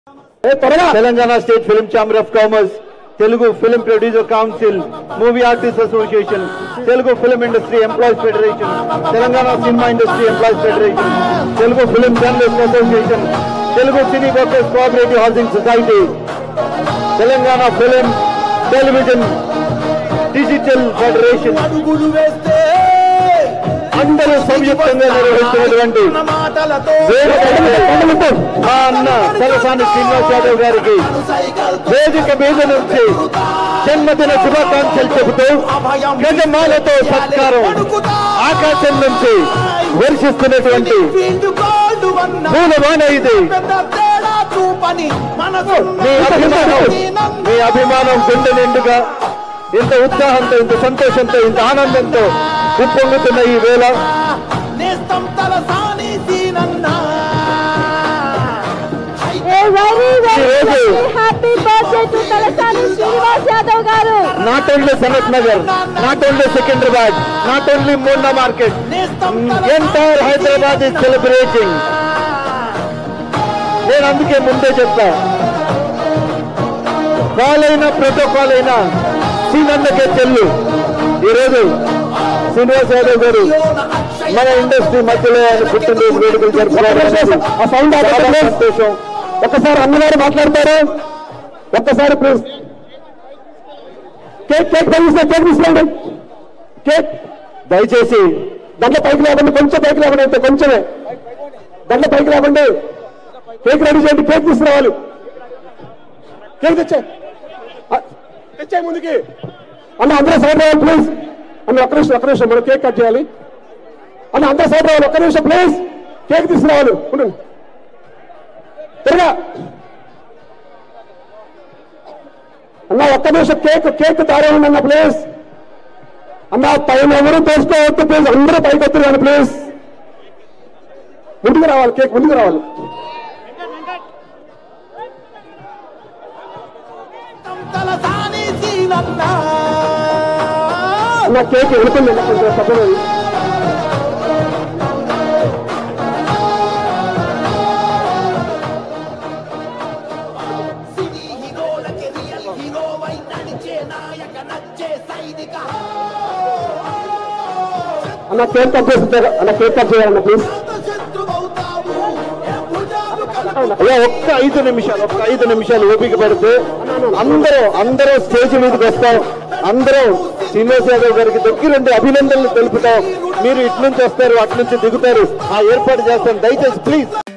Telangana State Film Chamber of Commerce, Telugu Film Producer Council, Movie Artists Association, Telugu Film Industry Employees Federation, Telangana Cinema Industry Employees Federation, Telugu Film Journalists Association, Telugu Cine Workers Cooperative Housing Society, Telangana Film, Television, Digital Federation. అందరూ సంయుక్తంగా నిర్వహిస్తున్నటువంటి మా అన్న తలసాని శ్రీనివాస్ యాదవ్ గారికి వేదిక మీద నుంచి జన్మదిన శుభాకాంక్షలు చెబుతూ గజమాలతో సత్కారం ఆకాశం నుంచి వర్షిస్తున్నటువంటి పూలవాన ఇది. మీ అభిమానం గుండె నిండుగా ఇంత ఉత్సాహంతో, ఇంత సంతోషంతో, ఇంత ఆనందంతో ఉప్పొంగుతున్న ఈ వేళ not only Sanat Nagar, not only Secunderabad, not only Munda Market, entire Hyderabad is celebrating. నేను అందుకే ముందే చెప్తా, కాల్ అయినా ప్రోటోకాల్ అయినా సీనన్నకే చెల్లు. ఈరోజు శ్రీనివాస్ యాదవ్ గారు మన ఇండస్ట్రీ మధ్యలో ఆయన పుట్టినరోజు వేడుకలు జరుపుకోవడం ఆ సౌండ్ సంతోషం. ఒక్కసారి అన్నగారు మాట్లాడతారు, ఒక్కసారి ప్లీజ్. కేక్ తీసుకోండి. కేక్ దయచేసి దాంట్లో పైకి లేవండి, కొంచెం పైకి లేవండి, అయితే కొంచెమే దాంట్లో పైకి లేవండి. కేక్ రెడీ చేయండి, కేక్ తీసుకురావాలి. కేక్ తెచ్చాయి ముందుకి అన్న. అందరూ సైడ్ రావాలి ప్లీజ్. అన్న ఒక్క నిమిషం మనం కేక్ కట్ చేయాలి. అన్న అందరూ సైడ్ రావాలి, ఒక్క నిమిషం ప్లీజ్. కేక్ తీసుకురావాలి త్వరగా అన్న. ఒక్క నిమిషం కేక్ తారేయండి అన్న ప్లీజ్. అన్న పైన ఎవరు తోసుకోవద్దు ప్లీజ్, అందరూ పైకి వస్తున్నారు ప్లీజ్. ముందుకు రావాలి, కేక్ ముందుకు రావాలి. అన్న కేక్ వెళుతుంది కొంచెం తప్పలేదు. అన్న కేక్ కట్ చేస్తుంటారు, అన్న కేక్ కట్ చేయాలన్న ప్లీజ్. అయ్యా ఒక్క 5 నిమిషాలు ఓపిక పడితే అందరూ స్టేజ్ మీదకి వస్తాం. అందరూ శ్రీనివాస్ యాదవ్ గారికి దగ్గరుండి అభినందనలు తెలుపుతాం. మీరు ఇటు నుంచి వస్తారు, అటు నుంచి దిగుతారు, ఆ ఏర్పాటు చేస్తాం. దయచేసి ప్లీజ్.